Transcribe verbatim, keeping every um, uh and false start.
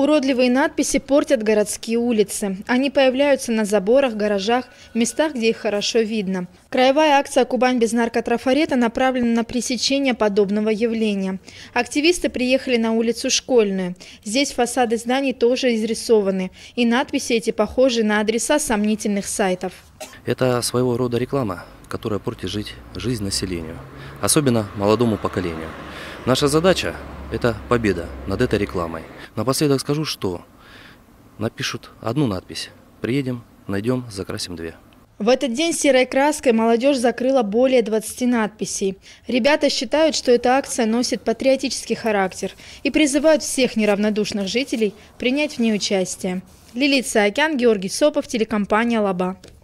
Уродливые надписи портят городские улицы. Они появляются на заборах, гаражах, местах, где их хорошо видно. Краевая акция «Кубань без наркотрафарета» направлена на пресечение подобного явления. Активисты приехали на улицу Школьную. Здесь фасады зданий тоже изрисованы. И надписи эти похожи на адреса сомнительных сайтов. Это своего рода реклама, которая портит жить, жизнь населению, особенно молодому поколению. Наша задача – это победа над этой рекламой. Напоследок скажу, что напишут одну надпись. Приедем, найдем, закрасим две. В этот день серой краской молодежь закрыла более двадцати надписей. Ребята считают, что эта акция носит патриотический характер и призывают всех неравнодушных жителей принять в ней участие. Лилит Саакян, Георгий Сопов, телекомпания «Лаба».